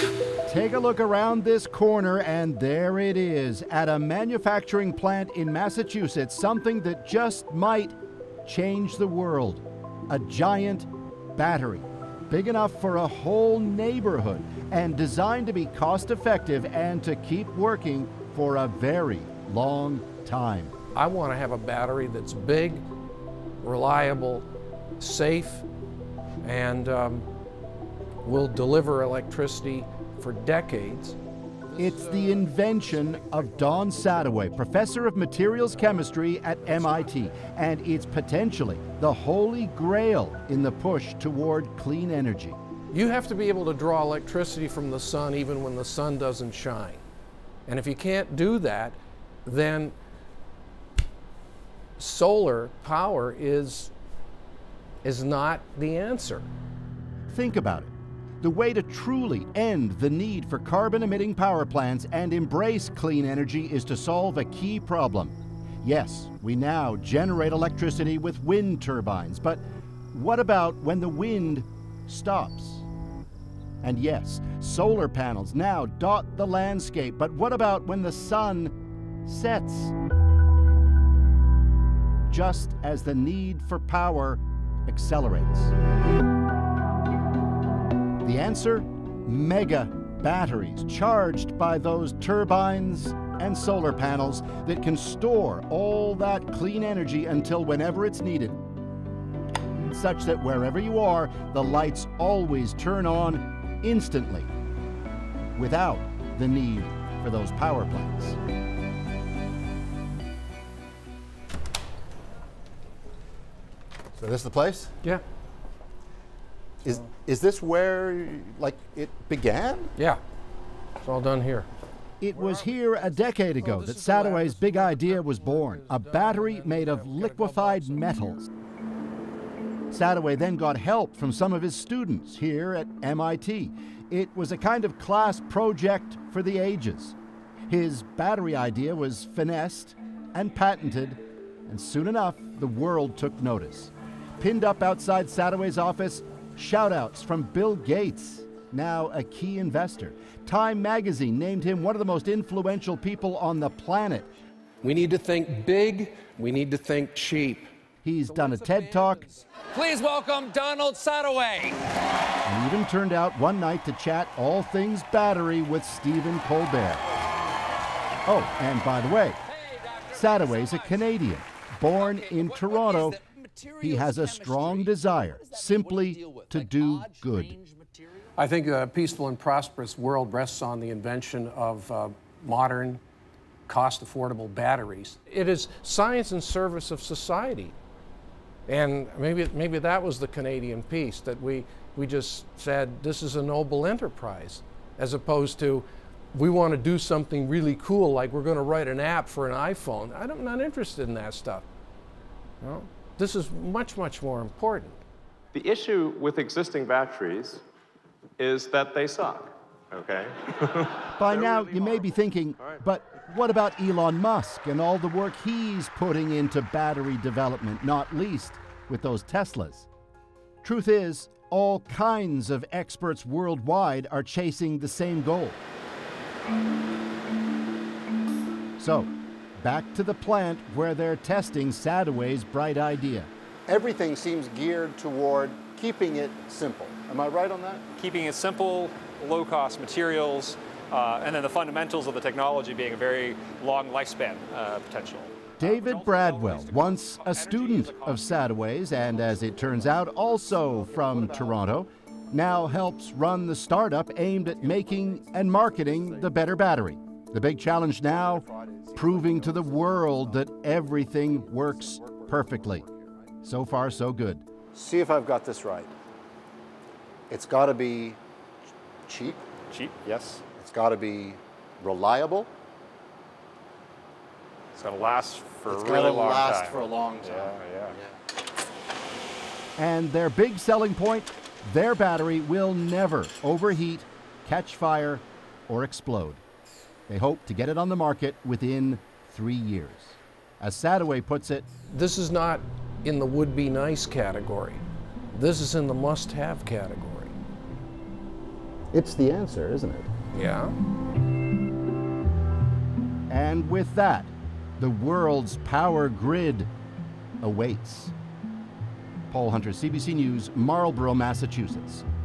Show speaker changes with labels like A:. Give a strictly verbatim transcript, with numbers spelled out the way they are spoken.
A: Take a look around this corner, and there it is, at a manufacturing plant in Massachusetts, something that just might change the world. A giant battery, big enough for a whole neighborhood, and designed to be cost-effective and to keep working for a very long time.
B: I want to have a battery that's big, reliable, safe, and um, will deliver electricity for decades.
A: It's the invention of Don Sadoway, professor of materials chemistry at M I T, and it's potentially the Holy Grail in the push toward clean energy.
B: You have to be able to draw electricity from the sun even when the sun doesn't shine. And if you can't do that, then solar power is, is not the answer.
A: Think about it. The way to truly end the need for carbon-emitting power plants and embrace clean energy is to solve a key problem. Yes, we now generate electricity with wind turbines, but what about when the wind stops? And yes, solar panels now dot the landscape, but what about when the sun sets? Just as the need for power accelerates. The answer? Mega batteries charged by those turbines and solar panels that can store all that clean energy until whenever it's needed, such that wherever you are, the lights always turn on instantly, without the need for those power plants.
C: So this is the place?
B: Yeah.
C: Is, is this where, like, it began?
B: Yeah, it's all done here.
A: It was here a decade ago that Sadoway's big idea was born, a battery made of liquefied metals. Sadoway then got help from some of his students here at M I T. It was a kind of class project for the ages. His battery idea was finessed and patented, and soon enough, the world took notice. Pinned up outside Sadoway's office, shout-outs from Bill Gates, now a key investor. Time magazine named him one of the most influential people on the planet.
B: We need to think big, we need to think cheap.
A: He's done a TED Talk.
D: Please welcome Donald Sadoway.
A: And even turned out one night to chat all things battery with Stephen Colbert. Oh, and by the way, Sadoway's a Canadian, born in Toronto. He has a strong desire simply to do good.
B: I think a peaceful and prosperous world rests on the invention of uh, modern, cost-affordable batteries. It is science in service of society. And maybe, maybe that was the Canadian piece, that we, we just said, this is a noble enterprise, as opposed to, we want to do something really cool, like we're going to write an app for an iPhone. I'm not interested in that stuff. No? This is much, much more important.
E: The issue with existing batteries is that they suck, okay?
A: By now, you may be thinking, but what about Elon Musk and all the work he's putting into battery development, not least with those Teslas? Truth is, all kinds of experts worldwide are chasing the same goal. So, back to the plant where they're testing Sadoway's bright idea.
C: Everything seems geared toward keeping it simple. Am I right on that?
F: Keeping it simple, low-cost materials, uh, and then the fundamentals of the technology being a very long lifespan uh, potential.
A: David Bradwell, once a student of Sadoway's, and as it turns out, also from Toronto, now helps run the startup aimed at making and marketing the better battery. The big challenge now, proving to the world that everything works perfectly. So far, so good.
C: See if I've got this right. It's got to be cheap.
F: Cheap, yes.
C: It's got to be reliable.
F: It's going to last for
C: it's
F: a really long time.
C: It's going to last for a long time.
F: Yeah, yeah.
C: yeah.
A: And their big selling point, their battery will never overheat, catch fire, or explode. They hope to get it on the market within three years. As Sadoway puts it,
B: this is not in the would-be nice category. This is in the must-have category.
C: It's the answer, isn't it?
B: Yeah.
A: And with that, the world's power grid awaits. Paul Hunter, C B C News, Marlborough, Massachusetts.